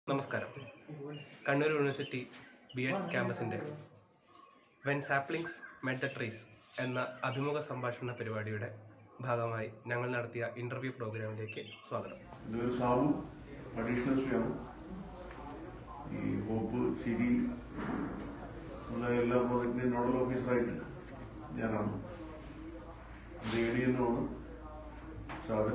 നമസ്കാരം. Kannur university BEd ക്യാമ്പസിൻ്റെ when saplings met the trees എന്ന അഭിമുഖ സംഭാഷണ പരിപാടിയുടെ ഭാഗമായി ഞങ്ങൾ നടത്തിയ ഇന്റർവ്യൂ പ്രോഗ്രാമിലേക്ക് സ്വാഗതം. ഇതൊരു സാബു അഡീഷണൽ ആണ്. ഈ ഹോപ്പ് ശരി ഉള്ള എല്ലാ പ്രോജക്റ്റിൻ്റെയും നോഡൽ ഓഫീസറായിട്ട് ഞാനാണ്. ഡിഎഡിഎന്നുമാണ് സാധൻ.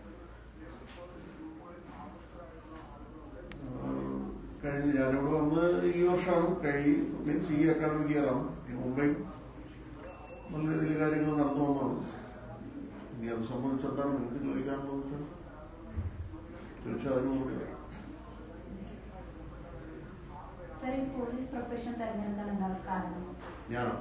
കഴിഞ്ഞ ഞാനിവിടെ വന്ന് ഈ വർഷമാണ് മീൻസ് ഈ അക്കാഡമിക് ഇയറാണ്. മുംബൈ നല്ല രീതിയിൽ കാര്യങ്ങൾ നടന്നു വന്നതാണ്. ഇനി അത് സംബന്ധിച്ചിടത്താണ് നിങ്ങൾക്ക് ചോദിക്കാനുള്ളത് വെച്ചാൽ തീർച്ചയായും കൂടി ഞാനോ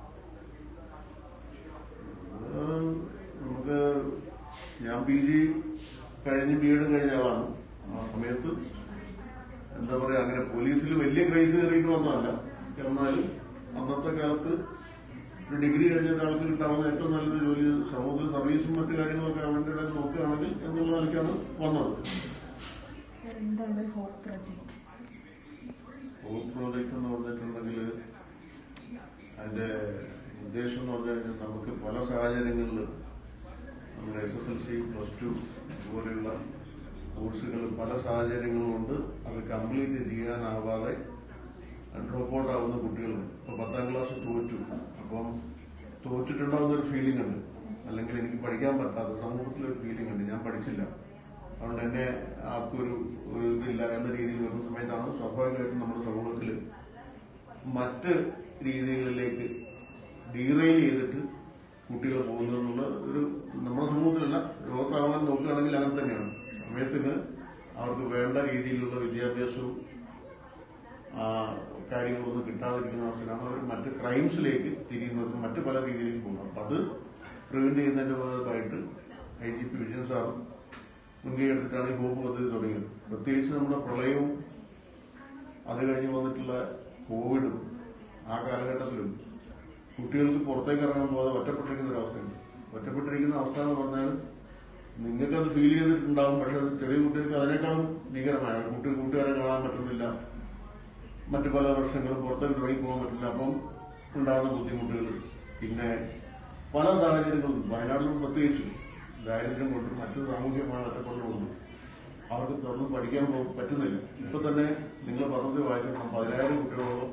ഞാൻ PG കഴിഞ്ഞ് B.Ed കഴിഞ്ഞ ആളാണ്. ആ സമയത്ത് എന്താ പറയാ, അങ്ങനെ പോലീസിൽ വലിയ ക്രൈസ് കയറിയിട്ട് വന്നതല്ല. എന്നാലും അന്നത്തെ കാലത്ത് ഒരു ഡിഗ്രി കഴിഞ്ഞ ഒരാൾക്ക് കിട്ടാവുന്ന ഏറ്റവും നല്ലൊരു ജോലി സമൂഹത്തിൽ സർവീസും മറ്റു കാര്യങ്ങളൊക്കെ അവന്റെ ഇടയിൽ നോക്കുകയാണെങ്കിൽ എന്നുള്ള നിലയ്ക്കാണ് വന്നത്. ഹോപ്പ് പ്രോജക്റ്റ് എന്ന് പറഞ്ഞിട്ടുണ്ടെങ്കിൽ അതിന്റെ ഉദ്ദേശം എന്ന് പറഞ്ഞു കഴിഞ്ഞാൽ നമുക്ക് പല സാഹചര്യങ്ങളിൽ നമ്മുടെ SSLC +2 പോലെയുള്ള കോഴ്സുകൾ പല സാഹചര്യങ്ങളും കൊണ്ട് അത് കംപ്ലീറ്റ് ചെയ്യാനാവാതെ ഡ്രോപ്പ് ഔട്ട് ആവുന്ന കുട്ടികളുണ്ട്. ഇപ്പൊ 10ാം ക്ലാസ് തോറ്റു, അപ്പം തോറ്റിട്ടുണ്ടാവുന്ന ഒരു ഫീലിംഗ് ഉണ്ട്, അല്ലെങ്കിൽ എനിക്ക് പഠിക്കാൻ പറ്റാത്ത സമൂഹത്തിലൊരു ഫീലിംഗ് ഉണ്ട്, ഞാൻ പഠിച്ചില്ല, അതുകൊണ്ട് എന്നെ ആർക്കൊരു ഇതില്ല എന്ന രീതിയിൽ വരുന്ന സമയത്താണ് സ്വാഭാവികമായിട്ടും നമ്മുടെ സമൂഹത്തിൽ മറ്റ് രീതികളിലേക്ക് ഡീറെയിൽ ചെയ്തിട്ട് കുട്ടികൾ പോകുന്നതെന്നുള്ള ഒരു നമ്മുടെ സമൂഹത്തിലല്ല ലോകത്താവാൻ നോക്കുകയാണെങ്കിൽ അങ്ങനെ തന്നെയാണ്. സമയത്തിന് അവർക്ക് വേണ്ട രീതിയിലുള്ള വിദ്യാഭ്യാസവും കാര്യങ്ങളൊന്നും കിട്ടാതിരിക്കുന്ന അവസ്ഥയിലാണ് അവർ മറ്റ് ക്രൈംസിലേക്ക് തിരിയുന്നവർക്ക് മറ്റു പല രീതിയിലേക്ക് പോകുന്നത്. അപ്പൊ അത് പ്രിവെന്റ് ചെയ്യുന്നതിന്റെ ഭാഗമായിട്ട് IGP വിജയൻ സാർ മുൻകൈ എടുത്തിട്ടാണ് ഈ ഹോപ്പ് പദ്ധതി തുടങ്ങിയത്. പ്രത്യേകിച്ച് നമ്മുടെ പ്രളയവും അത് കഴിഞ്ഞ് വന്നിട്ടുള്ള കോവിഡും ആ കാലഘട്ടത്തിലും കുട്ടികൾക്ക് പുറത്തേക്ക് ഇറങ്ങാൻ പോകാതെ ഒറ്റപ്പെട്ടിരിക്കുന്ന ഒരു അവസ്ഥയുണ്ട്. ഒറ്റപ്പെട്ടിരിക്കുന്ന അവസ്ഥ എന്ന് പറഞ്ഞാൽ നിങ്ങൾക്കത് ഫീൽ ചെയ്തിട്ടുണ്ടാവും, പക്ഷെ അത് ചെറിയ കുട്ടികൾക്ക് അതിനേക്കാളും ഭീകരമായ കൂട്ടുകാരെ കാണാൻ പറ്റുന്നില്ല, മറ്റു പല പ്രശ്നങ്ങളും പുറത്തേക്ക് ഇറങ്ങി പോകാൻ പറ്റില്ല. അപ്പം ഉണ്ടാകുന്ന ബുദ്ധിമുട്ടുകൾ, പിന്നെ പല സാഹചര്യങ്ങളും വയനാട്ടിലും പ്രത്യേകിച്ച് ദാരിദ്ര്യം കൊണ്ടും മറ്റു സാമൂഹികമായ ഒറ്റപ്പെടലുകൊണ്ടും അവർക്ക് തുറന്ന് പഠിക്കാൻ പറ്റുന്നില്ല. ഇപ്പൊ തന്നെ നിങ്ങൾ പറഞ്ഞത് വായിച്ചിട്ടുണ്ട്, 10,000 കുട്ടികളോളം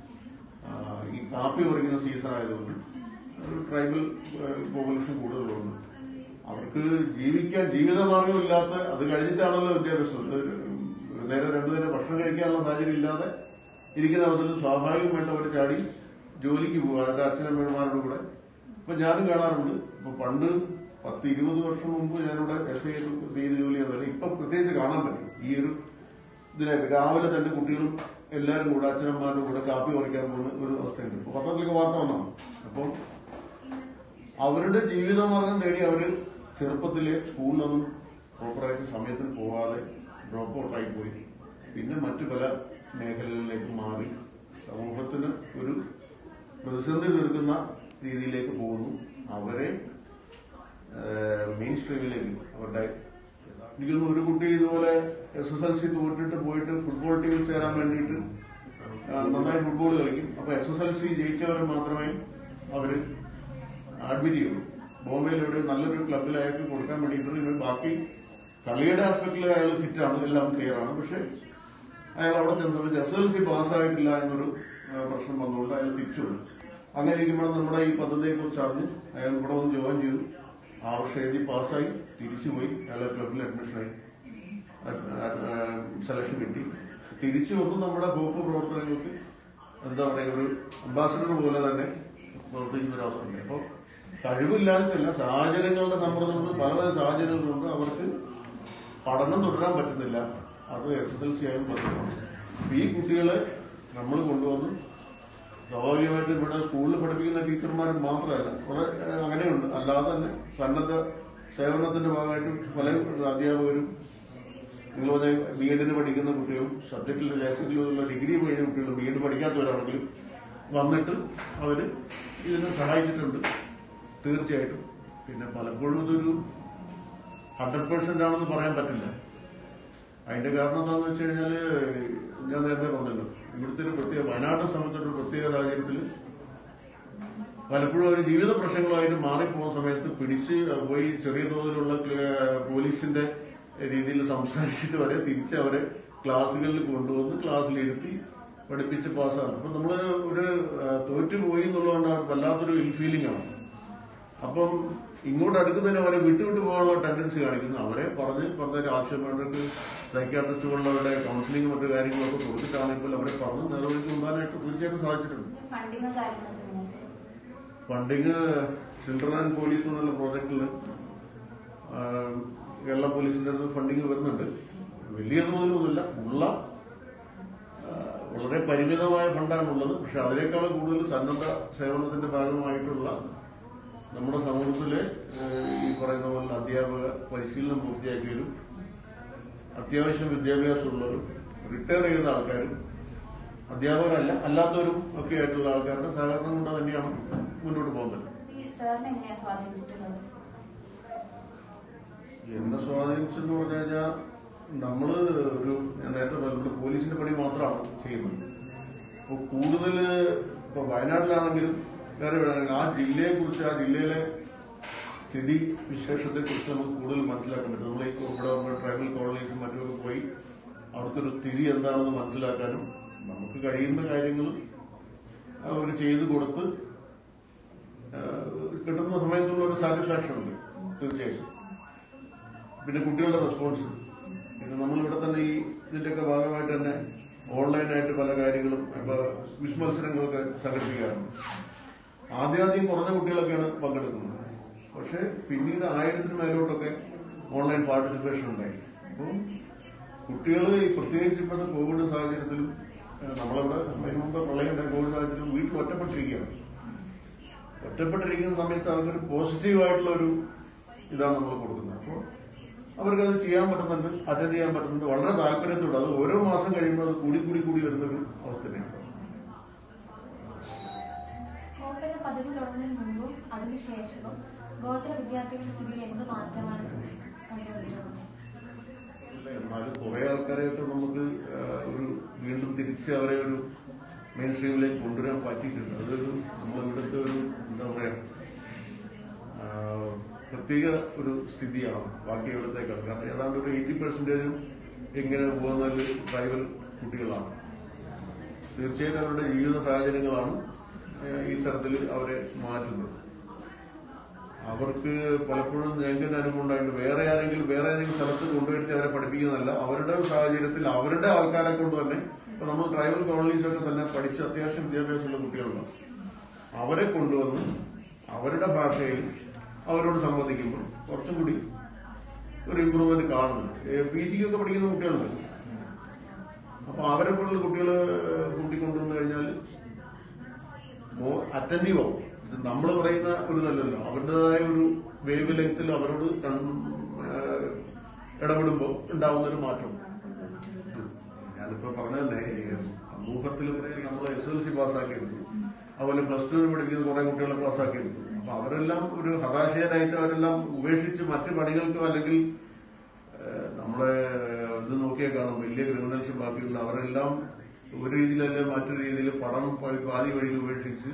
ഈ കാപ്പി പറിക്കുന്ന സീസൺ ആയതുകൊണ്ട് ഒരു ട്രൈബൽ പോപ്പുലേഷൻ കൂടുതലുണ്ട്. അവർക്ക് ജീവിതമാർഗം ഇല്ലാത്ത, അത് കഴിഞ്ഞിട്ടാണല്ലോ വിദ്യാഭ്യാസം, നേരെ 2 നേരം ഭക്ഷണം കഴിക്കാനുള്ള സാഹചര്യം ഇല്ലാതെ ഇരിക്കുന്ന അവസരത്തിൽ സ്വാഭാവികമായിട്ട് അവർ ചാടി ജോലിക്ക് പോകുക അവരുടെ അച്ഛനമ്മമാരുടെ കൂടെ. ഇപ്പൊ ഞാനും കാണാറുണ്ട്. ഇപ്പൊ പണ്ട് 10-20 വർഷം മുമ്പ് ഞാനിവിടെ SI ചെയ്ത് ജോലി ചെയ്തത് ഇപ്പൊ പ്രത്യേകിച്ച് കാണാൻ പറ്റും. ഈ ഒരു ഇതിനായിട്ട് രാവിലെ തന്നെ കുട്ടികളും എല്ലാവരും കൂടെ അച്ഛനമ്മമാരുടെ കൂടെ കാപ്പി പറിക്കാൻ പോകുന്ന ഒരു അവസ്ഥയുണ്ട്. ഇപ്പൊ പത്രത്തിലൊക്കെ വാർത്ത വന്നാണ്. അപ്പം അവരുടെ ജീവിതമാർഗം തേടി അവര് ചെറുപ്പത്തിലെ സ്കൂളിലൊന്നും പ്രോപ്പറായിട്ട് സമയത്തിന് പോകാതെ ഡ്രോപ്പ് ഔട്ടായി പോയി പിന്നെ മറ്റു പല മേഖലകളിലേക്ക് മാറി സമൂഹത്തിന് ഒരു പ്രതിസന്ധി തീർക്കുന്ന രീതിയിലേക്ക് പോകുന്നു. അവരെ മെയിൻ സ്ട്രീമിലേക്ക് അവരുടെ എനിക്കൊന്നും ഒരു കുട്ടി ഇതുപോലെ SSLC തോറ്റിട്ട് പോയിട്ട് ഫുട്ബോൾ ടീമിൽ ചേരാൻ വേണ്ടിയിട്ട് നന്നായി ഫുട്ബോൾ കളിക്കും. അപ്പൊ SSLC ജയിച്ചവരെ മാത്രമേ അവര് അഡ്മിറ്റ് ചെയ്യുള്ളൂ. ബോംബെയിൽ ഇവിടെ നല്ലൊരു ക്ലബിൽ അയാൾക്ക് കൊടുക്കാൻ വേണ്ടിയിട്ട് ബാക്കി കളിയുടെ ആസ്പെക്ടിൽ അയാൾ ഫിറ്റാണ്, എല്ലാം ക്ലിയർ ആണ്. പക്ഷെ അയാൾ അവിടെ ചെന്നത് SSLC പാസ്സായിട്ടില്ല എന്നൊരു പ്രശ്നം വന്നുകൊണ്ട് അയാൾ തിരിച്ചു വരും. അങ്ങനെ ഇരിക്കുമ്പോൾ നമ്മുടെ ഈ പദ്ധതിയെ കുറിച്ച് അറിഞ്ഞ് അയാൾ ഇവിടെ വന്ന് ജോയിൻ ചെയ്തു. ആ വർഷം എഴുതി പാസ്സായി തിരിച്ചുപോയി. അയാളെ ക്ലബിൽ അഡ്മിഷനായി, സെലക്ഷൻ കിട്ടി. തിരിച്ചു വന്ന് നമ്മുടെ ഹോപ്പ് പ്രവർത്തനങ്ങൾക്ക് എന്താ പറയുക ഒരു അംബാസിഡർ പോലെ തന്നെ പ്രവർത്തിക്കുന്ന ഒരു അവസ്ഥയുണ്ട്. അപ്പോൾ കഴിവില്ലാത്തല്ല, സാഹചര്യങ്ങളുടെ സമ്മർദ്ദങ്ങൾ, പല സാഹചര്യങ്ങളുണ്ട് അവർക്ക് പഠനം തുടരാൻ പറ്റുന്നില്ല. അത് SSLC ആയും പറ്റുന്നതാണ്. ഈ കുട്ടികളെ നമ്മൾ കൊണ്ടുവന്ന് സ്വാഭാവികമായിട്ട് ഇവിടെ സ്കൂളിൽ പഠിപ്പിക്കുന്ന ടീച്ചർമാർ മാത്രമല്ല, കുറെ അങ്ങനെയുണ്ട്. അല്ലാതെ തന്നെ സന്നദ്ധ സേവനത്തിന്റെ ഭാഗമായിട്ട് പല അധ്യാപകരും, നിങ്ങൾ പറഞ്ഞ B.Ed പഠിക്കുന്ന കുട്ടികളും സബ്ജക്റ്റിൽ ലേശത്തിലുള്ള ഡിഗ്രി കഴിഞ്ഞ കുട്ടികളും B.Ed പഠിക്കാത്തവരാണെങ്കിലും വന്നിട്ട് അവര് ഇതിനെ സഹായിച്ചിട്ടുണ്ട് തീർച്ചയായിട്ടും. പിന്നെ പലപ്പോഴും ഇതൊരു 100% ആണെന്ന് പറയാൻ പറ്റില്ല. അതിന്റെ കാരണം എന്താണെന്ന് വെച്ച് കഴിഞ്ഞാല് ഞാൻ നേരത്തെ പറഞ്ഞല്ലോ, ഇവിടുത്തെ ഒരു പ്രത്യേക വയനാട്ടിനെ സംബന്ധിച്ചൊരു പ്രത്യേക സാഹചര്യത്തിൽ പലപ്പോഴും ഒരു ജീവിത പ്രശ്നങ്ങളായിട്ട് മാറിപ്പോകുന്ന സമയത്ത് പിടിച്ച് പോയി ചെറിയ തോതിലുള്ള പോലീസിന്റെ രീതിയിൽ സംസാരിച്ചിട്ട് വരെ തിരിച്ച് അവരെ ക്ലാസ്സുകളിൽ കൊണ്ടുവന്ന് ക്ലാസ്സിലിരുത്തി പഠിപ്പിച്ച് പാസ്സാണ്. അപ്പൊ നമ്മള് ഒരു തോറ്റുപോയി എന്നുള്ളതുകൊണ്ട് വല്ലാത്തൊരു ഇൽ ഫീലിംഗ് ആണ്. അപ്പം ഇങ്ങോട്ട് അടുക്കുന്നതിന് അവരെ വിട്ടുവിട്ട് പോകാനുള്ള ടെൻഡൻസി കാണിക്കുന്നു. അവരെ പറഞ്ഞ ആവശ്യമായിട്ട് സൈക്യാട്രിസ്റ്റുകളുടെ കൗൺസിലിംഗ് മറ്റു കാര്യങ്ങളൊക്കെ കൊടുത്തിട്ടാണ് ഇപ്പോൾ അവരെ പറഞ്ഞ് നിലവിളിച്ച് കൊണ്ടുവരാനായിട്ട് തീർച്ചയായിട്ടും സാധിച്ചിട്ടുണ്ട്. ഫണ്ടിങ് ചിൽഡ്രൻ ആൻഡ് പോലീസ് എന്നുള്ള പ്രോജക്റ്റിൽ കേരള പോലീസിന്റെ ഫണ്ടിങ് വരുന്നുണ്ട്. വലിയ തോതിലൊന്നുമില്ല, വളരെ പരിമിതമായ ഫണ്ടാണുള്ളത്. പക്ഷെ അതിനേക്കാൾ കൂടുതൽ സന്നദ്ധ സേവനത്തിന്റെ ഭാഗമായിട്ടുള്ള നമ്മുടെ സമൂഹത്തിലെ ഈ പറയുന്ന പോലെ അധ്യാപക പരിശീലനം പൂർത്തിയാക്കിയവരും അത്യാവശ്യം വിദ്യാഭ്യാസമുള്ളവരും റിട്ടയർ ചെയ്ത ആൾക്കാരും അധ്യാപകരല്ല അല്ലാത്തവരും ഒക്കെ ആയിട്ടുള്ള ആൾക്കാരുടെ സഹകരണം കൊണ്ട് തന്നെയാണ് മുന്നോട്ട് പോകുന്നത്. എന്നെ സ്വാധീനിച്ചെന്ന് പറഞ്ഞു കഴിഞ്ഞാൽ നമ്മള് ഞാൻ നേരത്തെ പറഞ്ഞ പോലീസിന്റെ പണി മാത്രമാണ് ചെയ്യുന്നത്. അപ്പോൾ കൂടുതൽ ഇപ്പൊ വയനാട്ടിലാണെങ്കിലും വേറെ ആ ജില്ലയെ കുറിച്ച്, ആ ജില്ലയിലെ സ്ഥിതി വിശേഷത്തെ കുറിച്ച് നമുക്ക് കൂടുതൽ മനസ്സിലാക്കാൻ പറ്റും. നമ്മൾ ഇവിടെ ട്രൈബൽ കോളനീസും മറ്റുമൊക്കെ പോയി അവിടുത്തെ ഒരു സ്ഥിതി എന്താണെന്ന് മനസ്സിലാക്കാനും നമുക്ക് കഴിയുന്ന കാര്യങ്ങൾ അവർ ചെയ്തു കൊടുത്ത് കിട്ടുന്ന സമയത്തുള്ള ഒരു സാറ്റിസ്ഫാക്ഷൻ ഉണ്ട് തീർച്ചയായിട്ടും. പിന്നെ കുട്ടികളുടെ റെസ്പോൺസ്, പിന്നെ നമ്മളിവിടെ തന്നെ ഈ ഇതിന്റെയൊക്കെ ഭാഗമായിട്ട് തന്നെ ഓൺലൈനായിട്ട് പല കാര്യങ്ങളും ഇപ്പൊ ക്വിസ് മത്സരങ്ങളൊക്കെ സംഘടിപ്പിക്കാറുണ്ട്. ആദ്യം കുറഞ്ഞ കുട്ടികളൊക്കെയാണ് പങ്കെടുക്കുന്നത്. പക്ഷെ പിന്നീട് 1000-ന് മേലോട്ടൊക്കെ ഓൺലൈൻ പാർട്ടിസിപ്പേഷൻ ഉണ്ടായി. അപ്പോൾ കുട്ടികൾ പ്രത്യേകിച്ച് ഇപ്പോഴത്തെ കോവിഡ് സാഹചര്യത്തിലും നമ്മളിവിടെ അതിന് മുമ്പ് പ്രളയം ഉണ്ടായ കോവിഡ് സാഹചര്യത്തിലും വീട്ടിൽ ഒറ്റപ്പെട്ടിരിക്കുന്ന സമയത്ത് അവർക്കൊരു പോസിറ്റീവായിട്ടുള്ള ഒരു ഇതാണ് നമ്മൾ കൊടുക്കുന്നത്. അപ്പോൾ അവർക്കത് ചെയ്യാൻ പറ്റുന്നുണ്ട്, അറ്റൻഡ് ചെയ്യാൻ പറ്റുന്നുണ്ട്, വളരെ താല്പര്യത്തോടെ. അത് ഓരോ മാസം കഴിയുമ്പോൾ അത് കൂടി വരുന്നൊരു അവസ്ഥ തന്നെയാണ്. പദ്ധതി തുടങ്ങുന്നതിന് മുമ്പും അതിനുശേഷവും ഗോത്ര വിദ്യാർത്ഥികളുടെ സ്ഥിതിയിൽ എന്ത് മാറ്റമാണ് കണ്ടുവന്നിട്ടുള്ളത്? എന്നാലും കുറെ ആൾക്കാരെയൊക്കെ നമുക്ക് വീണ്ടും തിരിച്ച് അവരെ ഒരു മെയിൻ സ്ട്രീമിലേക്ക് കൊണ്ടുവരാൻ പറ്റിയിട്ടുണ്ട്. അതൊരു നമ്മളിവിടുത്തെ ഒരു എന്താ പറയാ പ്രത്യേക ഒരു സ്ഥിതിയാണ് ബാക്കി ഇവിടത്തേക്കാൾ. കാരണം ഏതാണ്ട് ഒരു 80% ഇങ്ങനെ പോകുന്നതിൽ ട്രൈബൽ കുട്ടികളാണ്. തീർച്ചയായിട്ടും അവരുടെ ജീവിത സാഹചര്യങ്ങളാണ് ഈ തരത്തിൽ അവരെ മാറ്റുന്നത്. അവർക്ക് പലപ്പോഴും ഞങ്ങൾക്ക് അനുഭവം ഉണ്ടായിട്ട് വേറെ ഏതെങ്കിലും സ്ഥലത്ത് കൊണ്ടുവരുത്തി അവരെ പഠിപ്പിക്കുന്നതല്ല, അവരുടെ സാഹചര്യത്തിൽ അവരുടെ ആൾക്കാരെ കൊണ്ട് തന്നെ. ഇപ്പൊ നമ്മൾ ട്രൈബൽ കോളനീസൊക്കെ തന്നെ പഠിച്ച് അത്യാവശ്യം വിദ്യാഭ്യാസമുള്ള കുട്ടികളുണ്ടാവും. അവരെ കൊണ്ടുവന്ന് അവരുടെ ഭാഷയിൽ അവരോട് സംവദിക്കുമ്പോൾ കുറച്ചും കൂടി ഒരു ഇമ്പ്രൂവ്മെന്റ് കാണുന്നുണ്ട്. PGക്കൊക്കെ പഠിക്കുന്ന കുട്ടികളുണ്ട്. അപ്പൊ അവരെ പോലുള്ള കുട്ടികള് കൂട്ടിക്കൊണ്ടുവന്നു കഴിഞ്ഞാൽ അറ്റൻറ്റീവ് ആവും. നമ്മൾ പറയുന്ന ഒരു ഇതല്ലല്ലോ, അവരുടേതായ ഒരു വേവ് ലെങ്ത്തിൽ അവരോട് ഇടപെടുമ്പോൾ ഉണ്ടാവുന്ന ഒരു മാറ്റം. ഞാനിപ്പോ പറഞ്ഞതന്നെ സമൂഹത്തിൽ നമ്മൾ SLC പാസ്സാക്കിയെടുത്തു, അതുപോലെ +2 പഠിക്കുന്ന കുറെ കുട്ടികളെ പാസ്സാക്കിയെടുത്തു. അപ്പൊ അവരെല്ലാം ഒരു ഹതാശയരായിട്ട് അവരെല്ലാം ഉപേക്ഷിച്ച് മറ്റു പണികൾക്കോ അല്ലെങ്കിൽ നമ്മളെ ഇത് നോക്കിയാൽ കാണും വലിയ ക്രിമിനൽസ് ബാക്കിയുള്ള അവരെല്ലാം ഒരു രീതിയിലല്ല മറ്റൊരു രീതിയിൽ പഠനം പാതി വഴിയിൽ ഉപേക്ഷിച്ച്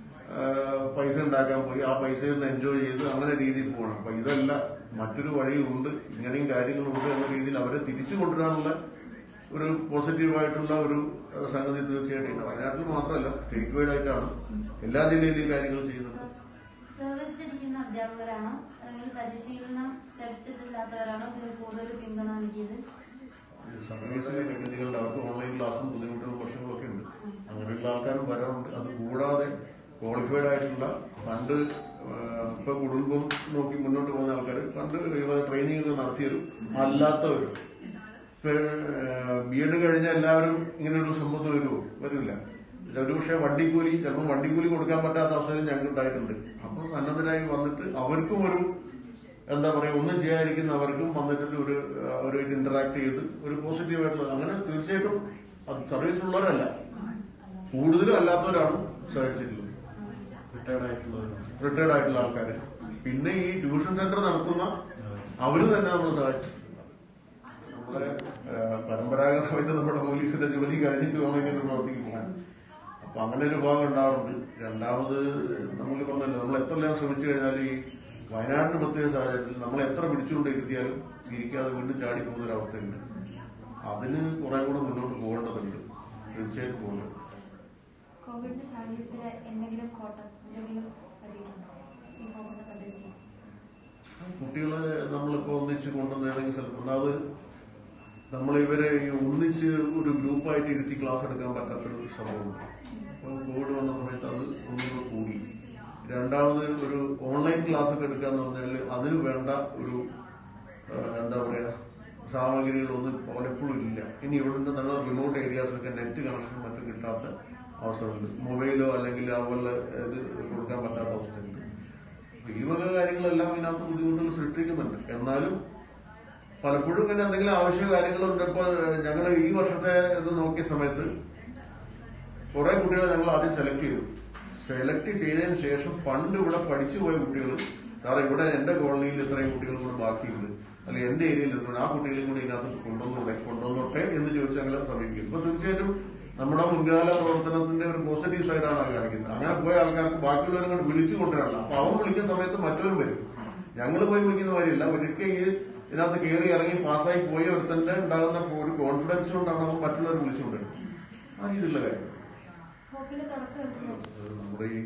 പൈസ ഉണ്ടാക്കാൻ പോയി, ആ പൈസയിൽ നിന്ന് എൻജോയ് ചെയ്ത് അങ്ങനെ രീതിയിൽ പോകണം. അപ്പൊ ഇതല്ല, മറ്റൊരു വഴിയുണ്ട്, ഇങ്ങനെയും കാര്യങ്ങളുണ്ട് എന്ന രീതിയിൽ അവരെ തിരിച്ചു കൊണ്ടുവരാനുള്ള ഒരു പോസിറ്റീവായിട്ടുള്ള ഒരു സംഗതി തീർച്ചയായിട്ടും വയനാട്ടിൽ മാത്രമല്ല സ്റ്റേറ്റ് വൈഡ് ആയിട്ടാണ് എല്ലാ ജില്ലയിലും ഈ കാര്യങ്ങൾ ചെയ്യുന്നത്. സർവീസിലിരിക്കുന്ന അധ്യാപകരാണോ പരിശീലനം ലഭിച്ചിട്ടില്ലാത്തവരാണോ കൂടുതൽ പിന്തുണ നൽകിയത്? സർവീസിലെ ടെക്നിക്കുകളുടെ അവർക്ക് ഓൺലൈൻ ക്ലാസ്സും ബുദ്ധിമുട്ടുകളും പ്രശ്നങ്ങളൊക്കെ ഉണ്ട്. അങ്ങനെയുള്ള ആൾക്കാരും വരാറുണ്ട്. അത് കൂടാതെ ക്വാളിഫൈഡ് ആയിട്ടുള്ള ഫണ്ട് ഇപ്പൊ കുടുംബം നോക്കി മുന്നോട്ട് പോകുന്ന ആൾക്കാർ ഫണ്ട് ട്രെയിനിങ് ഒക്കെ നടത്തിയവരും അല്ലാത്തവരും. ഇപ്പൊ BEd കഴിഞ്ഞ എല്ലാവരും ഇങ്ങനെ ഒരു സംഭവത്തിൽ വരില്ല. ഒരുപക്ഷെ ചിലപ്പോൾ വണ്ടിക്കൂലി കൊടുക്കാൻ പറ്റാത്ത അവസ്ഥയിൽ ഞങ്ങൾക്ക് ഉണ്ടായിട്ടുണ്ട്. അപ്പൊ സന്നദ്ധരായി വന്നിട്ട് അവർക്കും ഒരു എന്താ പറയാ ഒന്നും ചെയ്യാതിരിക്കുന്ന അവർക്കും വന്നിട്ട് ഒരു ഇന്ററാക്ട് ചെയ്ത് ഒരു പോസിറ്റീവായിട്ടുള്ള അങ്ങനെ തീർച്ചയായിട്ടും അത് സർവീസിലുള്ളവരല്ല, കൂടുതലും അല്ലാത്തവരാണ് സഹായിച്ചിട്ടുള്ളത്, റിട്ടയർഡ് ആയിട്ടുള്ള ആൾക്കാര്. പിന്നെ ഈ ട്യൂഷൻ സെന്റർ നടത്തുന്ന അവര് തന്നെ നമ്മൾ സഹായിച്ചു. നമ്മുടെ പരമ്പരാഗതമായിട്ട് നമ്മുടെ പോലീസിന്റെ ജോലി കഴിഞ്ഞിട്ട് വേണം ഇങ്ങനെ പ്രവർത്തിക്ക് പോകാൻ. അപ്പൊ അങ്ങനെ ഒരു ഭാഗം ഉണ്ടാവാറുണ്ട്. രണ്ടാമത് നമ്മൾ പറഞ്ഞല്ലോ, നമ്മൾ എത്രയെല്ലാം ശ്രമിച്ചു കഴിഞ്ഞാൽ ഈ വയനാടിന് പ്രത്യേക സാഹചര്യത്തിൽ നമ്മൾ എത്ര പിടിച്ചുകൊണ്ട് ഇരുത്തിയാലും ഇരിക്കാതെ വീണ്ടും ചാടി പോകുന്ന ഒരു അവസ്ഥയുണ്ട്. അതിന് കുറെ കൂടെ മുന്നോട്ട് പോകേണ്ടതുണ്ട്. തീർച്ചയായിട്ടും പോകുന്നത്. കോവിഡിന്റെ സാഹചര്യത്തിൽ എന്തെങ്കിലും കോട്ടം എന്തെങ്കിലും പറ്റിയിട്ടുണ്ടോ ഈ കോവിഡിന്റെ പദ്ധതി? കുട്ടികളെ നമ്മളിപ്പോ ഒന്നിച്ച് കൊണ്ടുവന്ന ഏതെങ്കിലും സ്ഥലത്ത് ഒന്നാമത് നമ്മളിവരെ ഒന്നിച്ച് ഒരു ഗ്രൂപ്പായിട്ട് ഇരുത്തി ക്ലാസ് എടുക്കാൻ പറ്റാത്തൊരു സംഭവമുണ്ട്. അപ്പോൾ കോവിഡ് വന്ന സമയത്ത് അത് ഒന്നുകൂടെ കൂടി. രണ്ടാമത് ഒരു ഓൺലൈൻ ക്ലാസ് ഒക്കെ എടുക്കാന്ന് പറഞ്ഞാൽ അതിന് വേണ്ട ഒരു എന്താ പറയാ സാമഗ്രികളൊന്നും പലപ്പോഴും ഇല്ല. ഇനി ഇവിടെ നല്ല റിമോട്ട് ഏരിയാസിലൊക്കെ നെറ്റ് കണക്ഷൻ മറ്റും കിട്ടാത്ത അവസ്ഥകളുണ്ട്. മൊബൈലോ അല്ലെങ്കിൽ അതുപോലെ ഇത് കൊടുക്കാൻ പറ്റാത്ത അവസ്ഥയുണ്ട്. ഈ വക കാര്യങ്ങളെല്ലാം ഇതിനകത്ത് ബുദ്ധിമുട്ടുകൾ സൃഷ്ടിക്കുന്നുണ്ട്. എന്നാലും പലപ്പോഴും ഇങ്ങനെ എന്തെങ്കിലും ആവശ്യ കാര്യങ്ങളുണ്ട്. ഇപ്പോൾ ഞങ്ങൾ ഈ വർഷത്തെ ഇത് നോക്കിയ സമയത്ത് കുറെ കുട്ടികളെ ഞങ്ങൾ ആദ്യം സെലക്ട് ചെയ്തു. സെലക്ട് ചെയ്തതിന് ശേഷം പണ്ട് ഇവിടെ പഠിച്ചു പോയ കുട്ടികൾ, കാരണം ഇവിടെ എന്റെ കോളനിയിൽ ഇത്രയും കുട്ടികൾ കൂടെ ബാക്കിയുണ്ട്, അല്ലെങ്കിൽ എന്റെ ഏരിയയിൽ എത്തുന്നുണ്ട്, ആ കുട്ടികളെയും കൂടി ഇതിനകത്ത് കൊണ്ടുവന്നോട്ടെ എന്ന് ചോദിച്ച് ഞങ്ങളെ സമീപിക്കും. ഇപ്പൊ തീർച്ചയായിട്ടും നമ്മുടെ മുൻകാല പ്രവർത്തനത്തിന്റെ ഒരു പോസിറ്റീവ് സൈഡാണ് അത് കാണിക്കുന്നത്. അങ്ങനെ പോയ ആൾക്കാർക്ക് ബാക്കിയുള്ളവരെ കൊണ്ട് വിളിച്ചു കൊണ്ടുവരാനുള്ള. അപ്പൊ അവൻ വിളിക്കുന്ന സമയത്ത് മറ്റവരും വരും. ഞങ്ങൾ പോയി വിളിക്കുന്ന കാര്യമില്ല. ഒരിക്കൽ ഇതിനകത്ത് കയറി ഇറങ്ങി പാസ്സായി പോയ ഒരുത്തന്റെ ഉണ്ടാകുന്ന ഒരു കോൺഫിഡൻസ് കൊണ്ടാണ് അവൻ മറ്റുള്ളവർ വിളിച്ചുകൊണ്ടിരുന്നത്. ആ രീതിയിലുള്ള കാര്യം നമ്മുടെ ഈ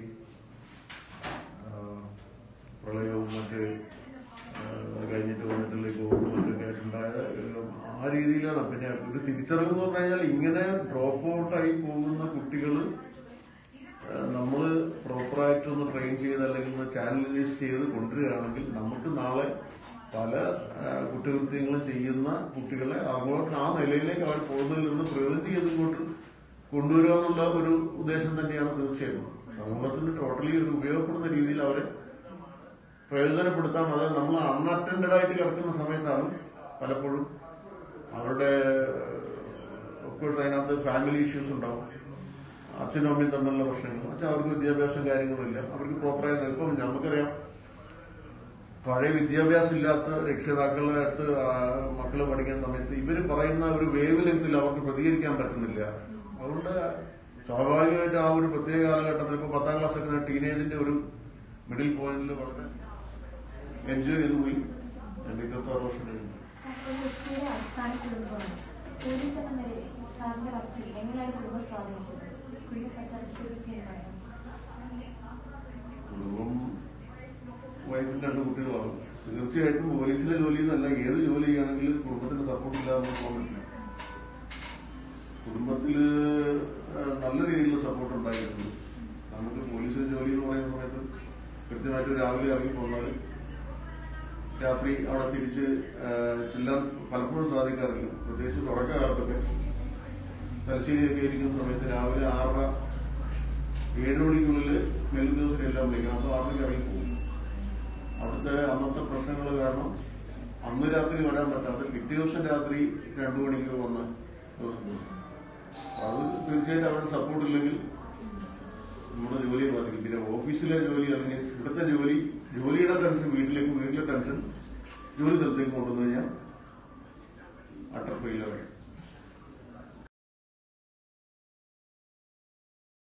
പ്രളയവും മറ്റ് കഴിഞ്ഞിട്ട് വന്നിട്ടുള്ള ഈ കോവിഡ് മറ്റൊക്കെ ആയിട്ടുണ്ടായത് ആ രീതിയിലാണ്. പിന്നെ ഒരു തിരിച്ചറിവെന്ന് പറഞ്ഞു കഴിഞ്ഞാൽ ഇങ്ങനെ ഡ്രോപ്പ് ഔട്ടായി പോകുന്ന കുട്ടികൾ നമ്മൾ പ്രോപ്പറായിട്ടൊന്ന് ട്രെയിൻ ചെയ്ത് അല്ലെങ്കിൽ ഒന്ന് ചാനലൈസ് ചെയ്ത് കൊണ്ടുവരികയാണെങ്കിൽ നമുക്ക് നാളെ പല കുറ്റകൃത്യങ്ങളും ചെയ്യുന്ന കുട്ടികളെ അങ്ങോട്ട് ആ നിലയിലേക്ക് അവർ പോകുന്നതിൽ നിന്ന് പ്രിവെന്റ് ചെയ്ത് ഇങ്ങോട്ട് കൊണ്ടുവരിക എന്നുള്ള ഒരു ഉദ്ദേശം തന്നെയാണ് തീർച്ചയായിട്ടും. സമൂഹത്തിന് ടോട്ടലി ഒരു ഉപയോഗപ്പെടുന്ന രീതിയിൽ അവരെ പ്രയോജനപ്പെടുത്താം. അതായത് നമ്മൾ അൺഅറ്റൻഡഡ് ആയിട്ട് കിടക്കുന്ന സമയത്താണ് പലപ്പോഴും അവരുടെ ഒഫ്കോഴ്സ് അതിനകത്ത് ഫാമിലി ഇഷ്യൂസ് ഉണ്ടാവും, അച്ഛനും അമ്മയും തമ്മിലുള്ള പ്രശ്നങ്ങൾ, അച്ഛൻ അവർക്ക് വിദ്യാഭ്യാസം കാര്യങ്ങളില്ല, അവർക്ക് പ്രോപ്പറായി ഇപ്പം നമുക്കറിയാം പഴയ വിദ്യാഭ്യാസം ഇല്ലാത്ത രക്ഷിതാക്കളുടെ അടുത്ത് മക്കള് പഠിക്കുന്ന സമയത്ത് ഇവര് പറയുന്ന ഒരു വേവ് ലെങ്ത്തിൽ അവർക്ക് പ്രതികരിക്കാൻ പറ്റുന്നില്ല. അതുകൊണ്ട് സ്വാഭാവികമായിട്ട് ആ ഒരു പ്രത്യേക കാലഘട്ടത്തിൽ ഇപ്പൊ 10ാം ക്ലാസ് ഒക്കെ ടീനേജിന്റെ ഒരു മിഡിൽ പോയിന്റിൽ വളരെ എൻജോയ് ചെയ്ത് പോയി. 26 വർഷം കഴിഞ്ഞു. കുടുംബം വൈഫിന്റെ 2 കുട്ടികളാണ്. തീർച്ചയായിട്ടും പോലീസിലെ ജോലി എന്നല്ല, ഏത് ജോലി ചെയ്യുകയാണെങ്കിലും കുടുംബത്തിന്റെ സപ്പോർട്ട് ഇല്ലാതെ പോകാൻ പറ്റില്ല. കുടുംബത്തില് നല്ല രീതിയിലുള്ള സപ്പോർട്ട് ഉണ്ടായിട്ടുണ്ട്. നമുക്ക് പോലീസിലെ ജോലി എന്ന് പറയുന്ന സമയത്ത് കൃത്യമായിട്ട് രാവിലെ ഇറങ്ങി പോന്നാൽ രാത്രി അവിടെ തിരിച്ച് ചെല്ലാൻ പലപ്പോഴും സാധിക്കാറില്ല. പ്രത്യേകിച്ച് തുടക്കകാലത്തൊക്കെ തലശ്ശേരിയൊക്കെ ഇരിക്കുന്ന സമയത്ത് രാവിലെ 6:30 7 മണിക്കുള്ളിൽ മെയിൻ ദിവസം എല്ലാം വിളിക്കണം. അപ്പോൾ 6 ഇറങ്ങി പോകും. അവിടുത്തെ അന്നത്തെ പ്രശ്നങ്ങൾ കാരണം അന്ന് രാത്രി വരാൻ പറ്റാത്ത പിറ്റേ ദിവസം രാത്രി 2 മണിക്ക് വന്ന ദിവസം. അത് തീർച്ചയായിട്ടും അവരുടെ സപ്പോർട്ട് ഇല്ലെങ്കിൽ നമ്മുടെ ജോലിയെ ബാധിക്കും. പിന്നെ ഓഫീസിലെ ജോലി അല്ലെങ്കിൽ ഇവിടുത്തെ ജോലിയുടെ ടെൻഷൻ വീട്ടിലെ ടെൻഷൻ ജോലി സ്ഥലത്തേക്ക് കൊണ്ടുവന്നു കഴിഞ്ഞാൽ അട്ടർ ഫെയിലറായി.